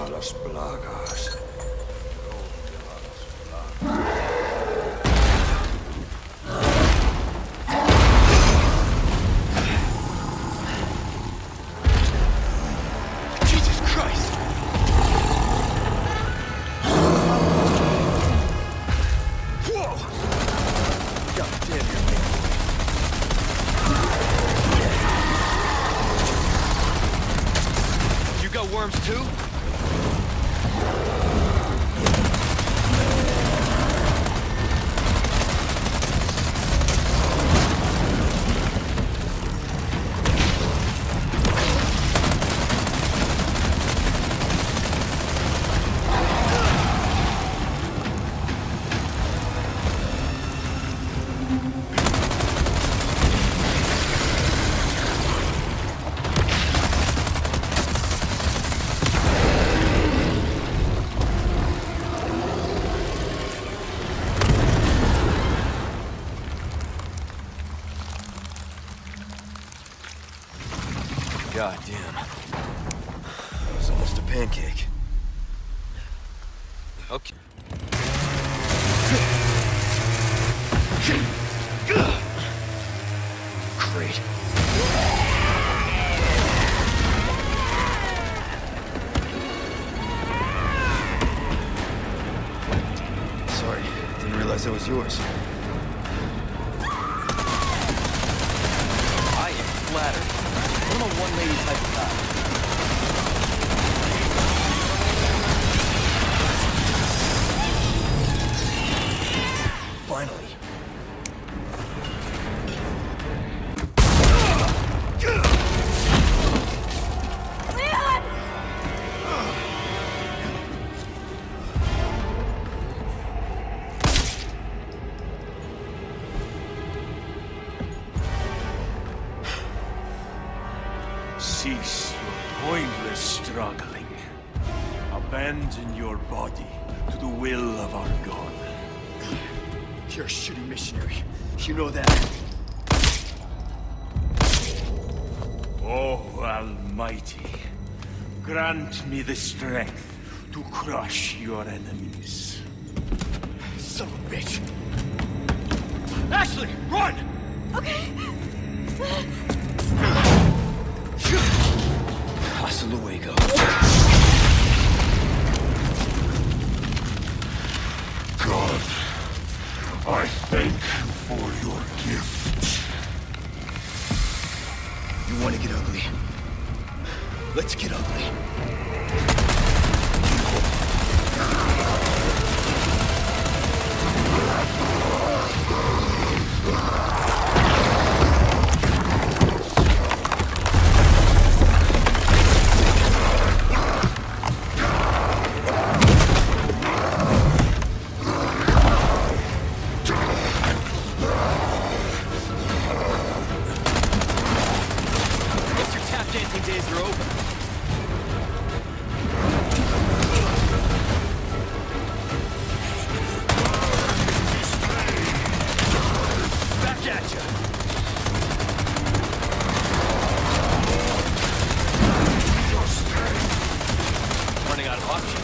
las plagas. Jesus Christ! Whoa! God damn it. You got worms too? God damn. It was almost a pancake. Okay. Great. Sorry, didn't realize that was yours. I am flattered. I'm a one-lady type of guy. Finally. Leon! Cease your pointless struggling. Abandon your body to the will of our God. You're a shitty missionary. You know that. Oh, Almighty, grant me the strength to crush your enemies. Son of a bitch. Ashley, run! Okay. Hasta luego. God, I thank you for your gift. You want to get ugly? Let's get ugly. Guess your tap dancing days are over. Back at ya. Running out of options.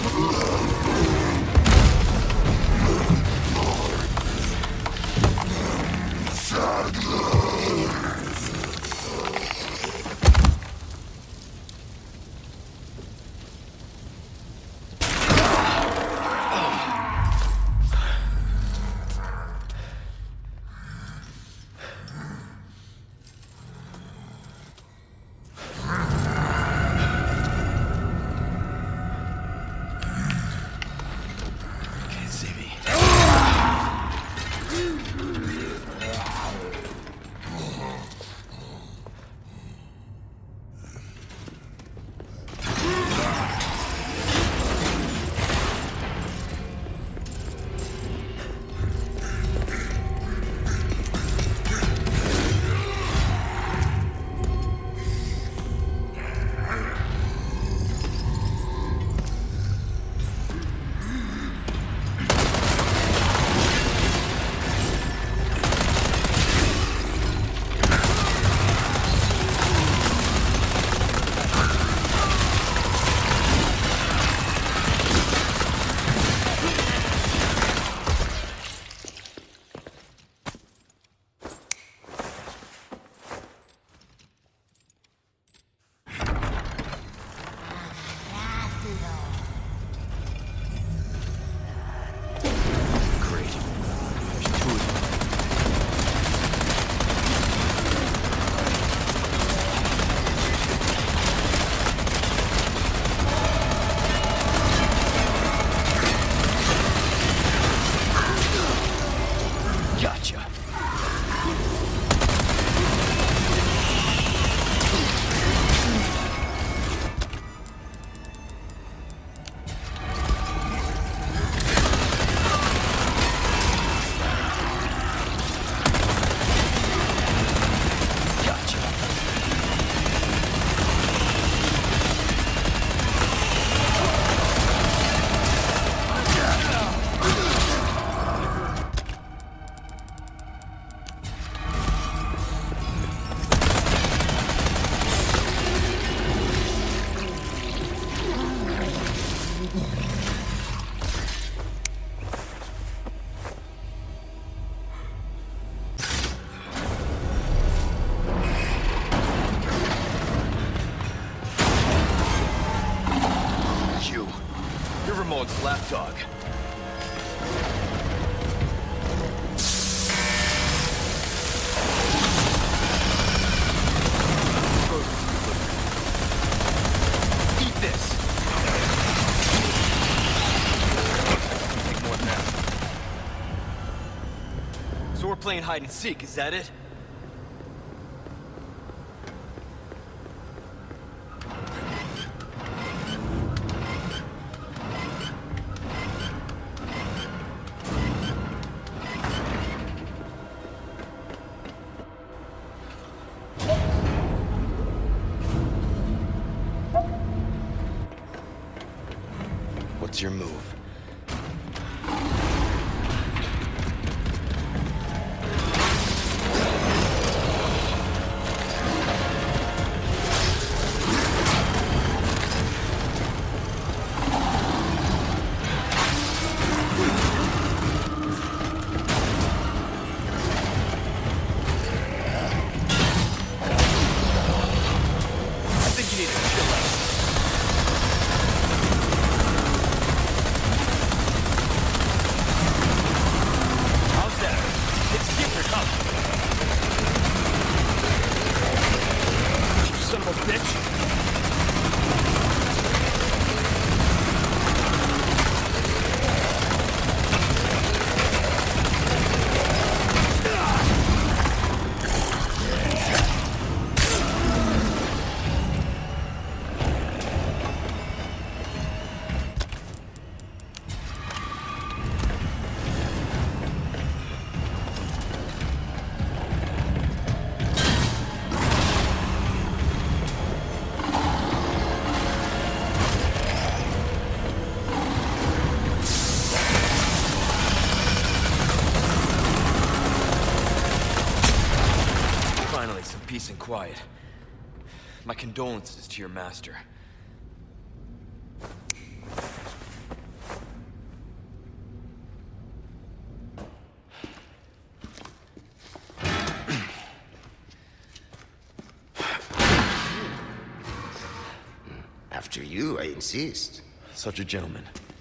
Hermod's lapdog. Eat this! Take more than that. So we're playing hide and seek, is that it? What's your move? I think you need to chill out. How's that? It's skippers up. You son of a bitch. Finally, some peace and quiet. My condolences to your master. After you, I insist. Such a gentleman.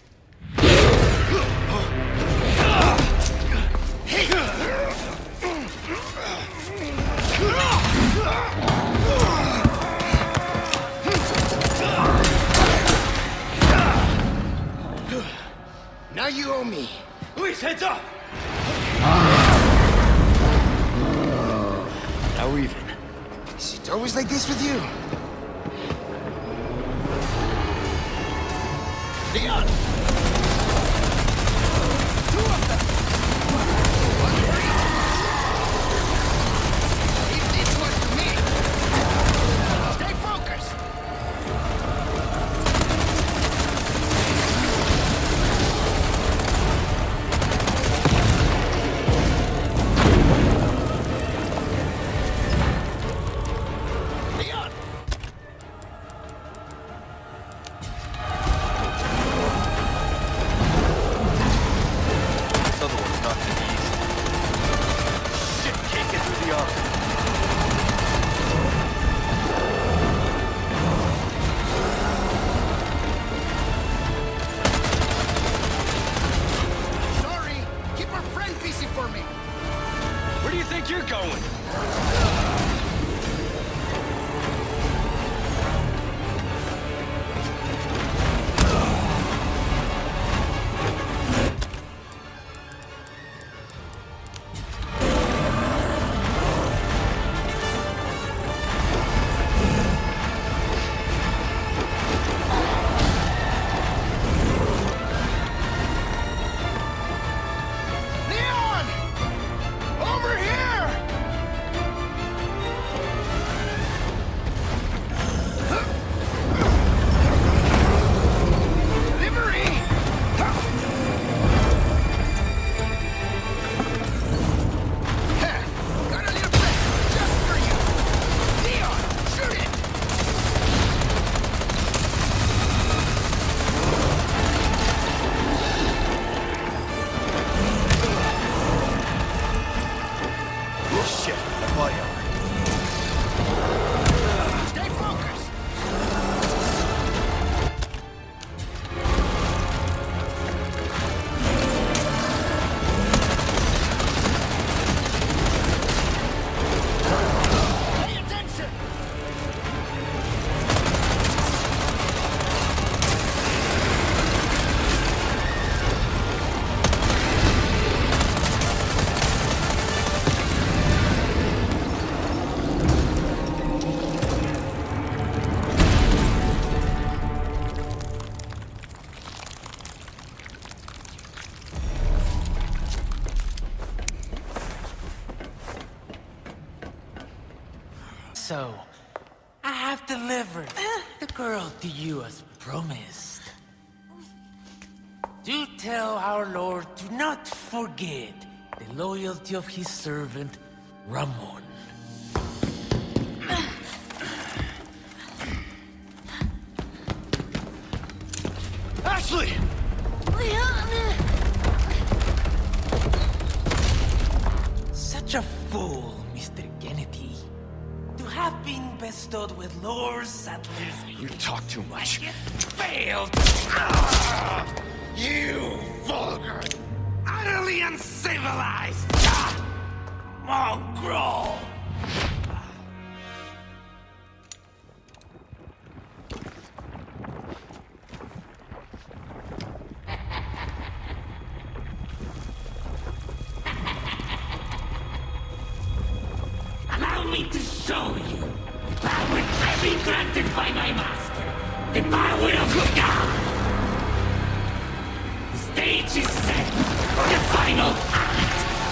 Now you owe me. Luis, heads up! Now we're even. Is it always like this with you? Leon! Two of them! Leave this one to me! Stay focused! Leon! This other one's not gonna be easy. Shit, can't get through the armor. Sorry! Keep our friend busy for me! Where do you think you're going? Leon! Over here! So, I have delivered the girl to you as promised. Do tell our Lord to not forget the loyalty of his servant, Ramon. Ashley! Leon! Such a fool, Mr. Kennedy. To have been bestowed with Lord Sattler's You talk too much. yet failed. You vulgar, utterly uncivilized mongrel! Allow me to show you the power I've been granted by my master. The power of God. The stage is set for the final act.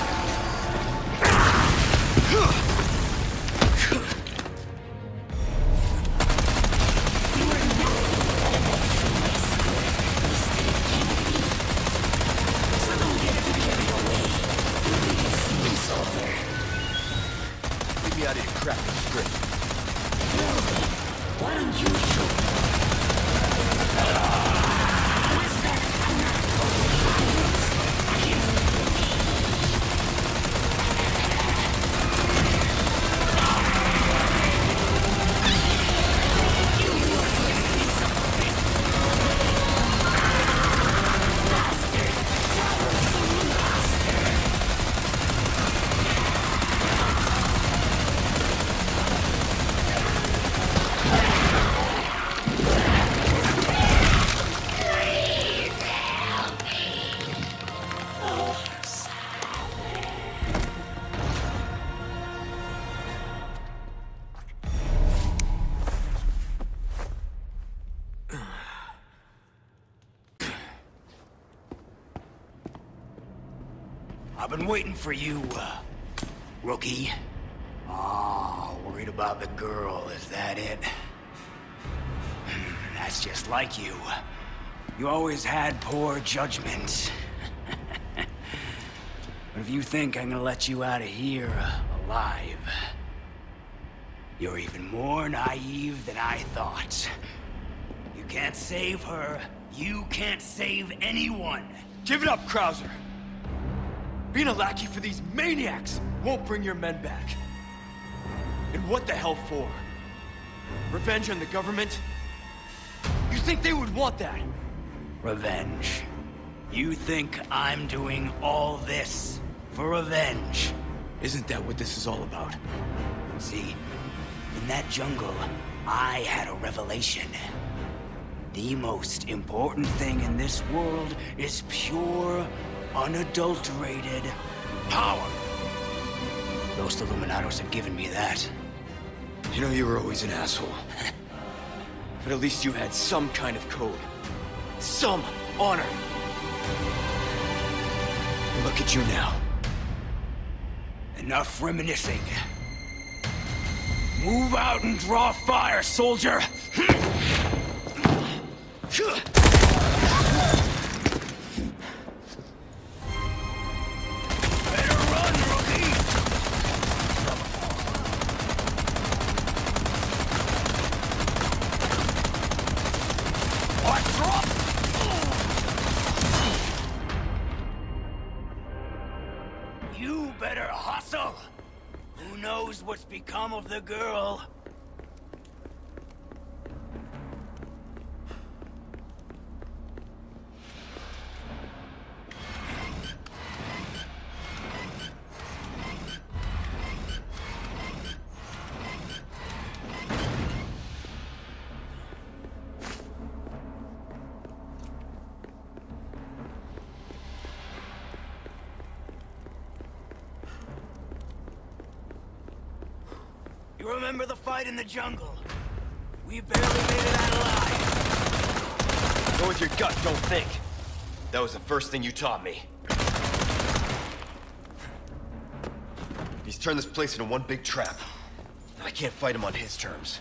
Leave me out of your crap, script. Why don't you show I've been waiting for you, rookie. Oh, worried about the girl, is that it? That's just like you. You always had poor judgment. But if you think I'm gonna let you out of here alive, you're even more naive than I thought. You can't save her. You can't save anyone. Give it up, Krauser! Being a lackey for these maniacs won't bring your men back. And what the hell for? Revenge on the government? You think they would want that? Revenge. You think I'm doing all this for revenge? Isn't that what this is all about? See, in that jungle, I had a revelation. The most important thing in this world is pure, unadulterated power. Those Illuminados have given me that. You know you were always an asshole. But at least you had some kind of code. Some honor. And look at you now. Enough reminiscing. Move out and draw fire, soldier! Better run, rookie! What's wrong? You better hustle! Who knows what's become of the girl? You remember the fight in the jungle? We barely made it out alive. Go with your gut, don't think. That was the first thing you taught me. He's turned this place into one big trap. I can't fight him on his terms.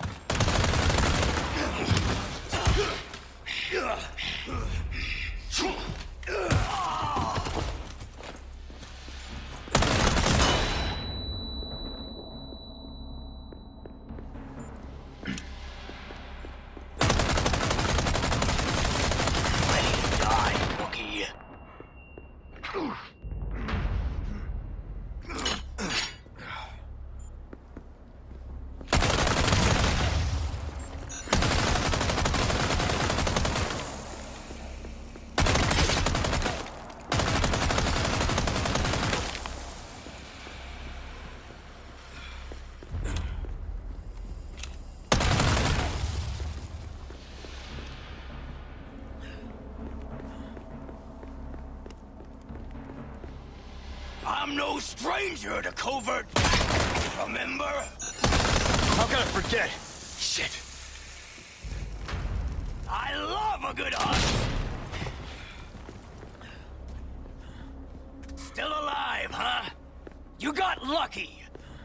I'm no stranger to covert. Remember? How can I forget? Shit. I love a good hunt. Still alive, huh? You got lucky.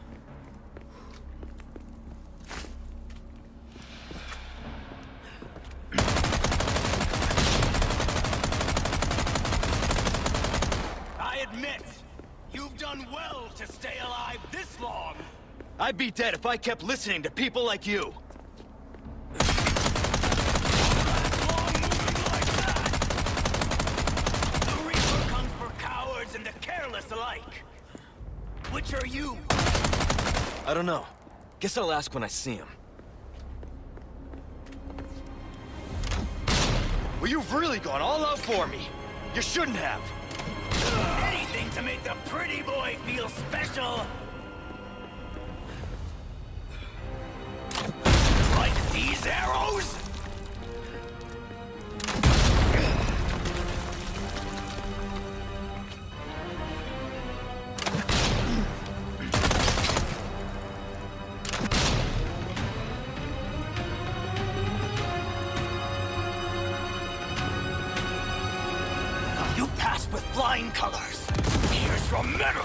I admit, you've done well to stay alive this long. I'd be dead if I kept listening to people like you. Long moving like that. The Reaper comes for cowards and the careless alike. Which are you? I don't know. Guess I'll ask when I see him. Well, you've really gone all out for me. You shouldn't have. Anything to make the pretty boy feel special. Like these arrows? You passed with flying colors. Here's your medal.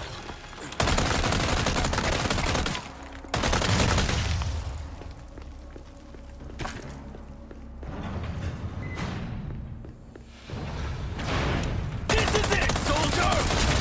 This is it, soldier!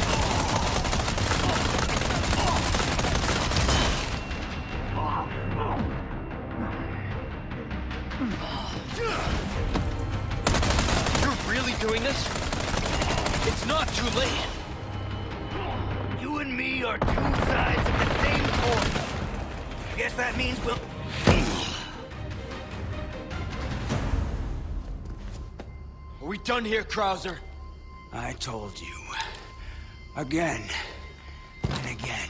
You're really doing this? It's not too late. You and me are two sides of the same coin. I guess that means we'll... Are we done here, Krauser? I told you. Again. And again.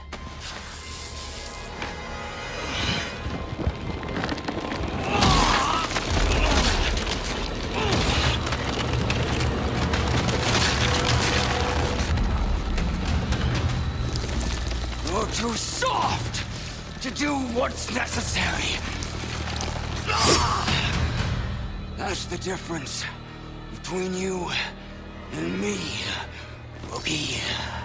You're too soft to do what's necessary. That's the difference between you and me, Loki.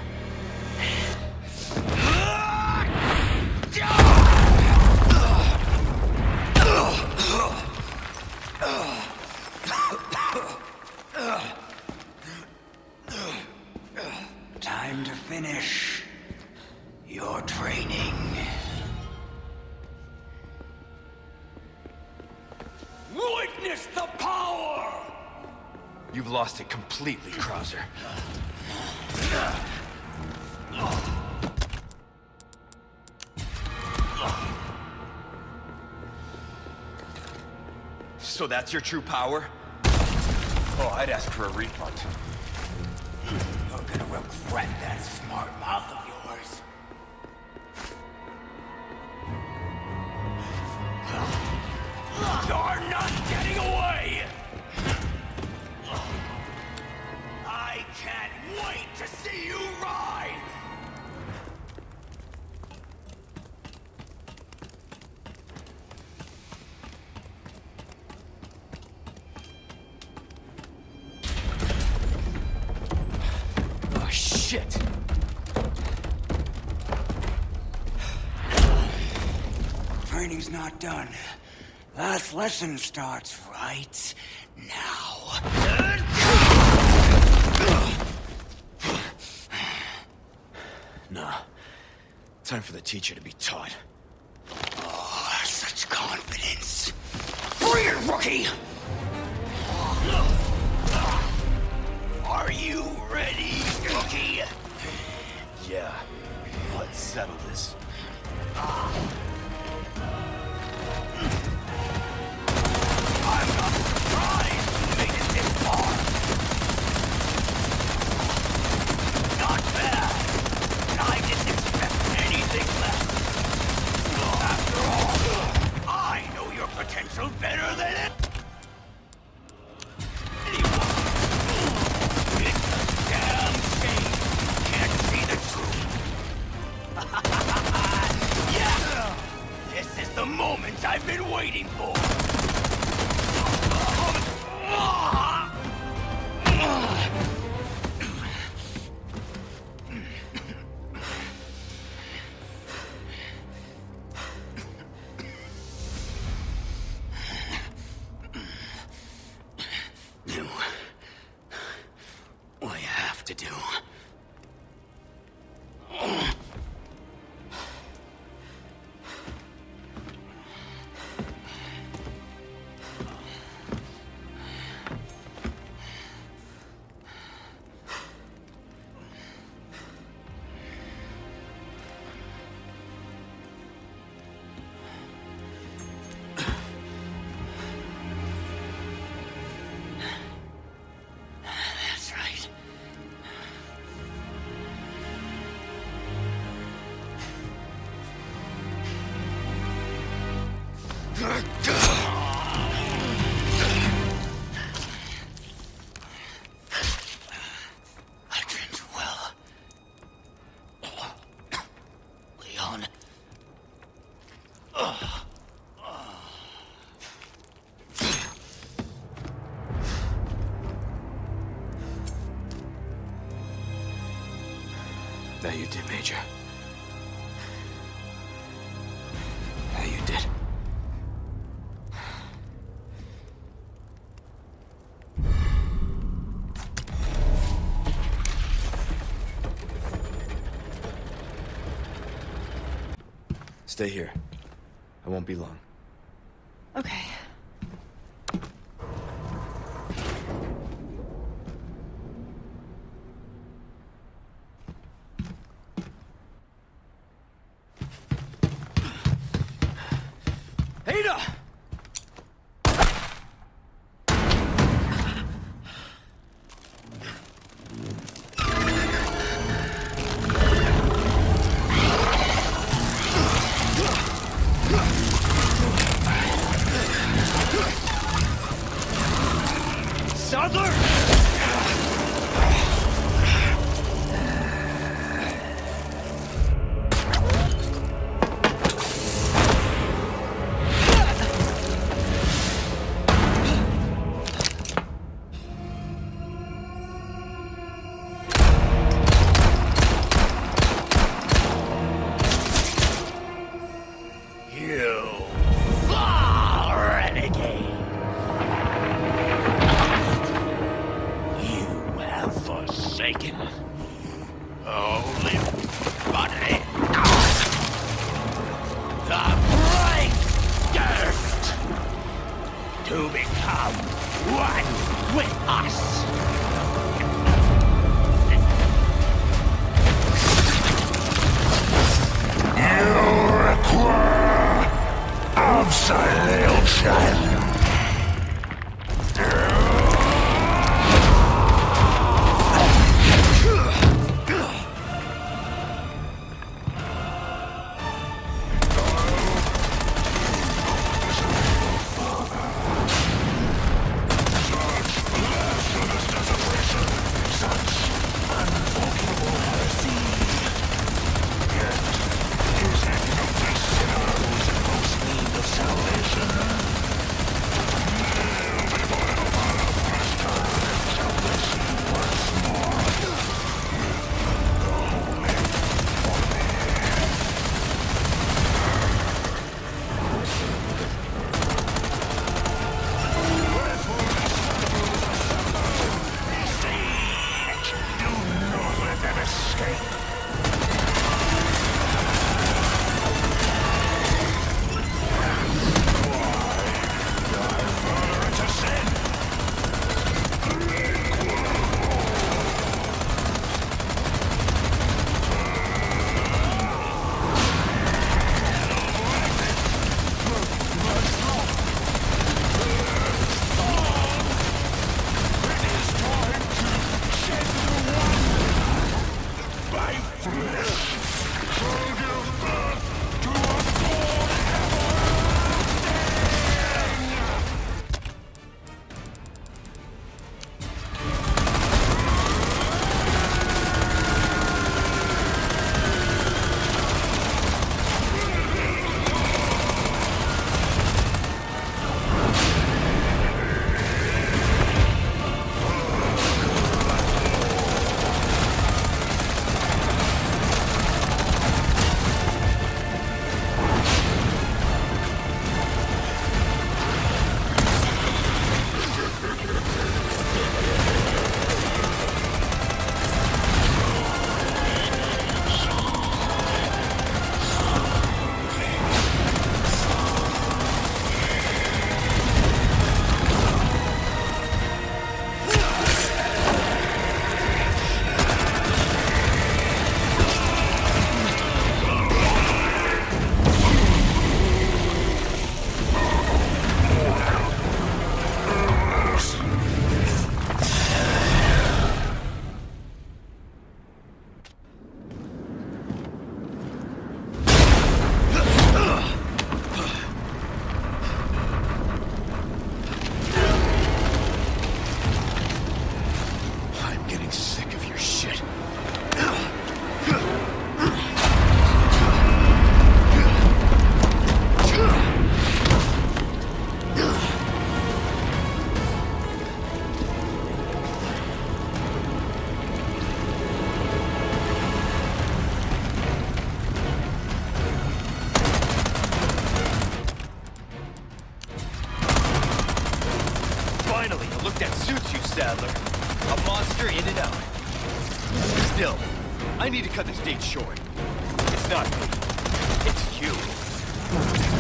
Time to finish your training. Witness the power! You've lost it completely, Krauser. So that's your true power? Oh, I'd ask for a refund. You're gonna regret that smart mouth of yours. You're not getting away! I can't wait to see you ride! Oh, shit! training's not done. Last lesson starts right now. Nah. Time for the teacher to be taught. Oh, such confidence. Bring it, rookie! Are you ready, rookie? Yeah. Let's settle this. I'm not surprised you made it this far. Not bad. I didn't expect anything less. After all, I know your potential better than it. Anyone. It's a damn shame you can't see the truth. Yeah! This is the moment I've been waiting for. Do what you have to do. That's right. I trained well. Leon. That you did, Major. That you did. Stay here. I won't be long. Okay. Ada! Sadler! You fall, renegade! You have forsaken only body. The bright thirst to become one with us. You require absolution. A monster in and out. Still, I need to cut this date short. It's not me. It's you.